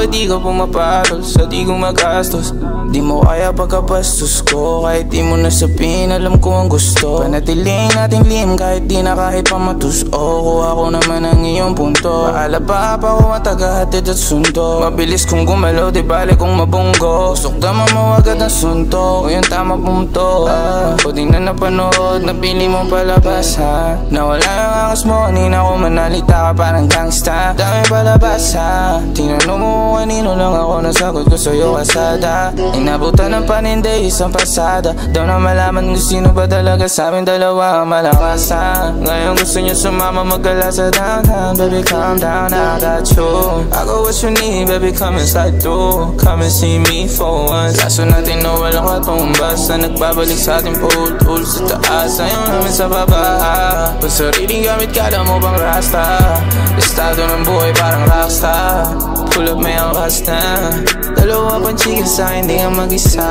ba di ka pumapatol sa di ko magastos? Di mo kaya pagkabastos ko, kahit di mo nasabihin, alam ko ang gusto. Panatilihin nating lihim kahit di na kahit pamatus. Kuha ko naman ang iyong punto. Paala pa ako matagahatid at sundo. Mabilis kong gumalaw, di bale kong mabunggo. Usok damang mawagad ang sunto, o yung tama pumunto. O di na napanood, napili mong palabas ha. Nawala yung angas mo, kanina ko manalita ka parang gangsta. Dami palabas ha, tinanong mo kanino lang ako, nasagot ko sa'yo kasada. Inabutan ng paninday, isang pasada. Daw na malaman kung sino ba talaga sa amin dalawa ang malakas ha. Ngayon gusto niyo sumama magala sa downtown. Baby calm down, I got you. I got what you need, baby come inside too. Come and see me for once. Kaso natin na walang katumbas na nagbabalik sa ating putol sa taas, ayaw namin sa baba. Kung sariling gamit kala mo bang rasta? Estado ng buhay parang rockstar. Pull up may angkas na. Dalawa pang chicken sa hindi ka mag-isa.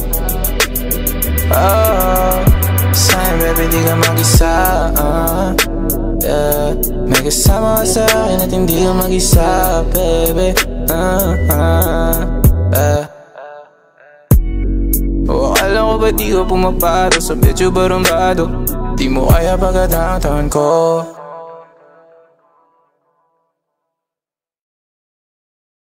Sa'yo baby di ka mag-isa. May kasama ka sa akin at hindi ka mag-isa, baby. Akala ko ba di ka pumaparo sa medyo barumbado? Di mo kaya pagka-downtown ko.